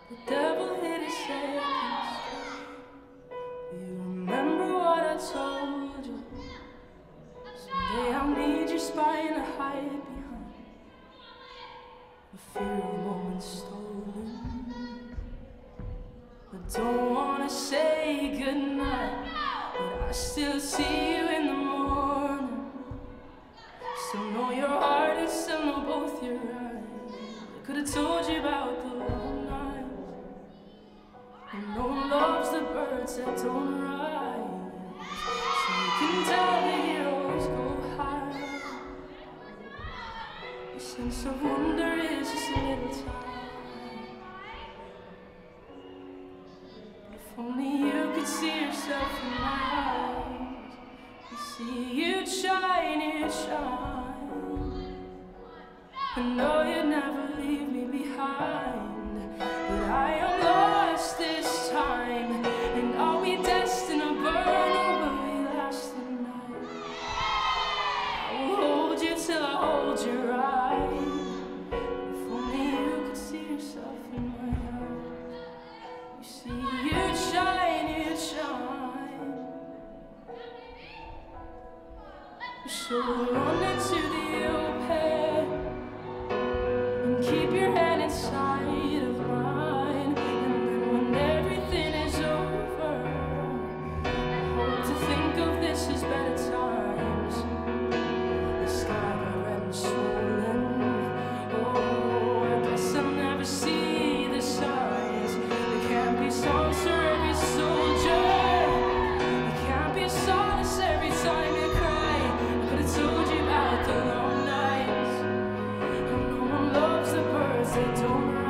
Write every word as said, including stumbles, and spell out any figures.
The devil hit his second strike. You remember what I told you? Someday I'll need your spine to hide behind. The fear of moments stolen. I don't wanna say goodnight, but I still see you in the morning. Still know your heart and still know both your eyes. I could've told you about the long nights, and no one loves the birds that don't rise. So you can tell the heroes go high. Your sense of wonder is just a little time. If only you could see yourself in my eyes. You see you'd shine, you'd shine. I know you'd never leave me behind, but I am lost this time. And are we destined to burn, or will we last the night? I will hold you till I hold you right. If only you could see yourself in my eyes. You see you'd shine, you'd shine. So run into the open, keep your hand inside of mine, and then when everything is over, I hope to think of this as better times. The sky got red and swollen. Oh, I guess I'll never see the signs. There can't be songs for every soldier. There can't be a solace every time you cry. I could've told you about the long nights. They don't